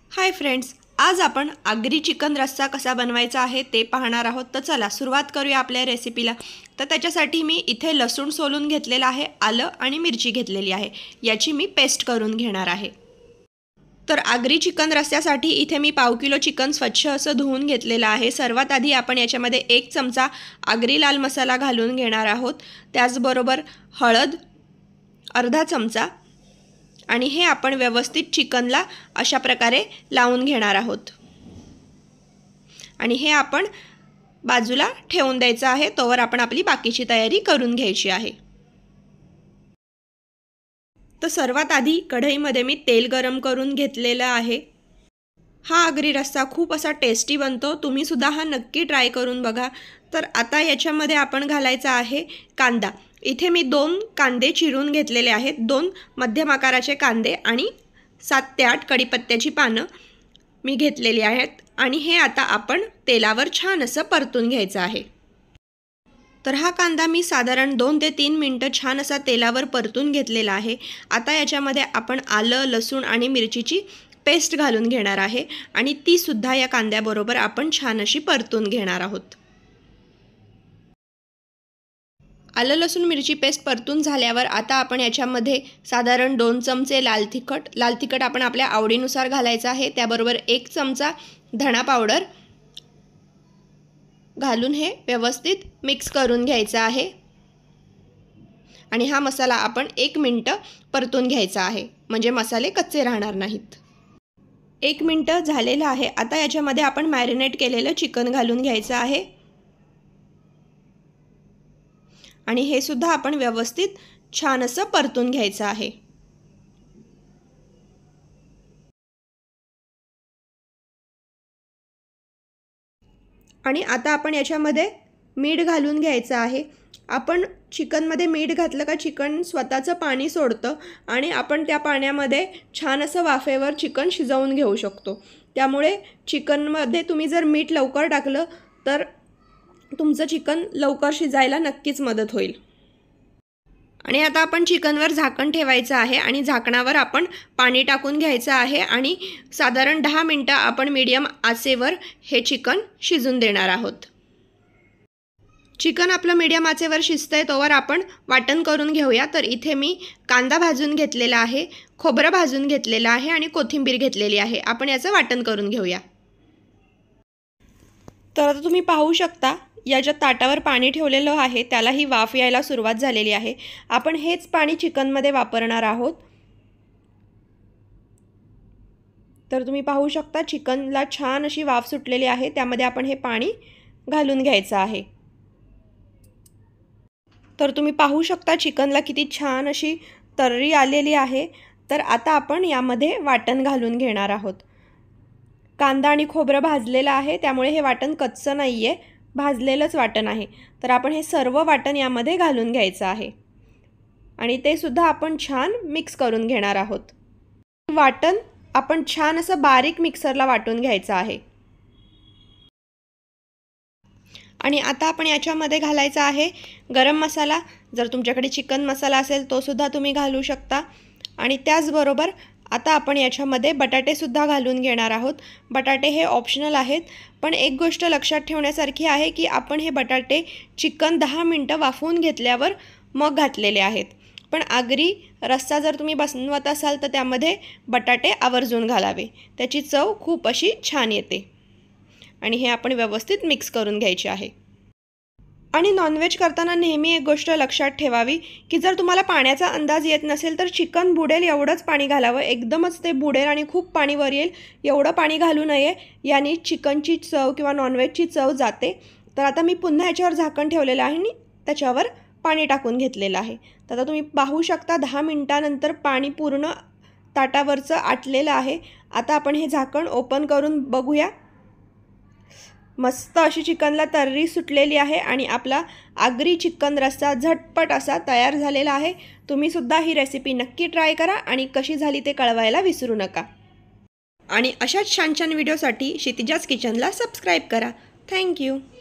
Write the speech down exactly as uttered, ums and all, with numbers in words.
Hi friends, आज आपण Agri chicken रस्सा कसा बनवायचा आहे ते पाहणार आहोत। तर चला सुरुवात करूया आपल्या रेसिपीला। तर त्याच्यासाठी मी इथे लसूण सोलून घेतलेला आहे, आलं आणि मिरची घेतलेली आहे, याची मी पेस्ट करून घेणार आहे। तर आगरी चिकन रस्स्यासाठी इथे मी पाव किलो चिकन स्वच्छ असं धुवून घेतलेलं आहे। सर्वात आधी आपण याच्यामध्ये एक चमचा आगरी लाल मसाला घालून घेणार आहोत, त्याचबरोबर हळद अर्धा चमचा, आणि हे आपण व्यवस्थित चिकनला अशा प्रकारे लावून घेणार आहोत आणि हे आपण बाजूला ठेवून द्यायचं आहे। तोवर आपण आपली बाकीची तयारी करून घ्यायची आहे। तर सर्वात आधी कढईमध्ये मी तेल गरम करून घेतलेलं आहे। हा आगरी रस्सा खूप असा टेस्टी बनतो, तुम्ही सुद्धा हा नक्की ट्राय करून बघा। तर आता याच्यामध्ये आपण घालायचा आहे कांदा। इथे मी दोन कांदे चिरून घेतलेले आहेत, दोन मध्यम आकाराचे कांदे आणि सात ते आठ कढीपत्त्याची पानं मी घेतलेली आहेत आणि हे आता आपण तेलावर छान असं परतून घ्यायचं आहे। तर हा कांदा मी साधारण दोन ते तीन मिनिटं छान असा तेलावर परतून घेतलेला आहे। आता याच्यामध्ये आपण आलं, लसूण आणि मिरचीची पेस्ट घालून घेणार आहे आणि ती सुद्धा या कांद्याबरोबर आपण छान अशी परतून घेणार आहोत। आलं लसूण मिरची पेस्ट परतून झाल्यावर आता आपण याच्यामध्ये साधारण दोन चमचे लाल तिखट लाल तिखट आपण आपल्या आवडीनुसार घालायचं आहे, त्याबरोबर एक चमचा धणा पावडर घालून हे व्यवस्थित मिक्स करून घ्यायचं आहे आणि हा मसाला आपण एक मिनिट परतून घ्यायचा आहे, म्हणजे मसाले कच्चे राहणार नाहीत। एक मिनिट झालेलं आहे। आता याच्यामध्ये आपण मॅरिनेट केलेलं चिकन घालून घ्यायचं आहे आणि हे सुद्धा आपण व्यवस्थित छान असं परतून घ्यायचं आहे। आणि आता आपण याच्यामध्ये मीठ घालून घ्यायचं आहे। आपण चिकनमध्ये मीठ घातलं का चिकन स्वतःचं पाणी सोडतं आणि आपण त्या पाण्यामध्ये छान असं वाफेवर चिकन शिजवून घेऊ शकतो। त्यामुळे चिकनमध्ये तुम्ही जर मीठ लवकर टाकलं तर तुमचं चिकन लवकर शिजायला नक्कीच मदत होईल। आणि आता आपण चिकनवर झाकण ठेवायचं आहे आणि झाकणावर आपण पाणी टाकून घ्यायचं आहे आणि साधारण दहा मिनिटं आपण मीडियम आचेवर हे चिकन शिजून देणार आहोत। चिकन आपलं मीडियम आचेवर शिजतंय तोवर आपण वाटण करून घेऊया। तर इथे मी कांदा भाजून घेतलेला आहे, खोबरं भाजून घेतलेलं आहे आणि कोथिंबीर घेतलेली आहे। आपण याचं वाटण करून घेऊया। तर आता तुम्ही पाहू शकता या ज्या ताटावर पाणी ठेवलेलं आहे त्याला ही वाफ यायला सुरुवात झालेली आहे। आपण हेच पाणी चिकनमध्ये वापरणार आहोत। तर तुम्ही पाहू शकता चिकनला छान अशी वाफ सुटलेली आहे, त्यामध्ये आपण हे पाणी घालून घ्यायचं आहे। तर तुम्ही पाहू शकता चिकनला किती छान अशी तर्री आलेली आहे। तर आता आपण यामध्ये वाटण घालून घेणार आहोत। कांदा आणि खोबरं भाजलेलं आहे, त्यामुळे हे वाटण कच्चं नाही आहे, भाजलेलंच वाटण आहे। तर आपण हे सर्व वाटण यामध्ये घालून घ्यायचं आहे आणि ते सुद्धा आपण छान मिक्स करून घेणार आहोत। वाटण आपण छान असं बारीक मिक्सरला वाटून घ्यायचं आहे आणि आता आपण याच्यामध्ये घालायचा आहे गरम मसाला। जर तुमच्याकडे चिकन मसाला असेल तो सुद्धा तुम्ही घालू शकता आणि त्याचबरोबर आता आपण याच्यामध्ये बटाटे सुद्धा घालून घेणार आहोत। बटाटे हे ऑप्शनल आहेत, पण एक गोष्ट लक्षात ठेवण्यासारखी आहे की आपण हे बटाटे चिकन दहा मिनिटं वाफवून घेतल्यावर मग घातलेले आहेत। पण आगरी रस्सा जर तुम्ही बनवत असाल तर त्यामध्ये बटाटे आवर्जून घालावे, त्याची चव खूप अशी छान येते आणि हे आपण व्यवस्थित मिक्स करून घ्यायचे आहे। आणि नॉनव्हेज करताना नेहमी एक गोष्ट लक्षात ठेवावी की जर तुम्हाला पाण्याचा अंदाज येत नसेल तर चिकन बुडेल एवढंच पाणी घालावं, एकदमच ते बुडेल आणि खूप पाणी वर येईल एवढं पाणी घालू नये, याने चिकनची चव किंवा नॉनव्हेजची चव जाते। तर आता मी पुन्हा याच्यावर झाकण ठेवलेलं आहे आणि त्याच्यावर पाणी टाकून घेतलेलं आहे। तर आता तुम्ही पाहू शकता दहा मिनिटानंतर पाणी पूर्ण ताटावरचं आटलेलं आहे। आता आपण हे झाकण ओपन करून बघूया। मस्त अशी चिकनला तर्री सुटलेली आहे आणि आपला आगरी चिकन रस्सा झटपट असा तयार झालेला आहे। तुम्ही सुद्धा ही रेसिपी नक्की ट्राय करा आणि कशी झाली ते कळवायला विसरू नका। आणि अशाच छान छान व्हिडिओसाठी क्षितिजाज किचनला सबस्क्राईब करा। थँक्यू।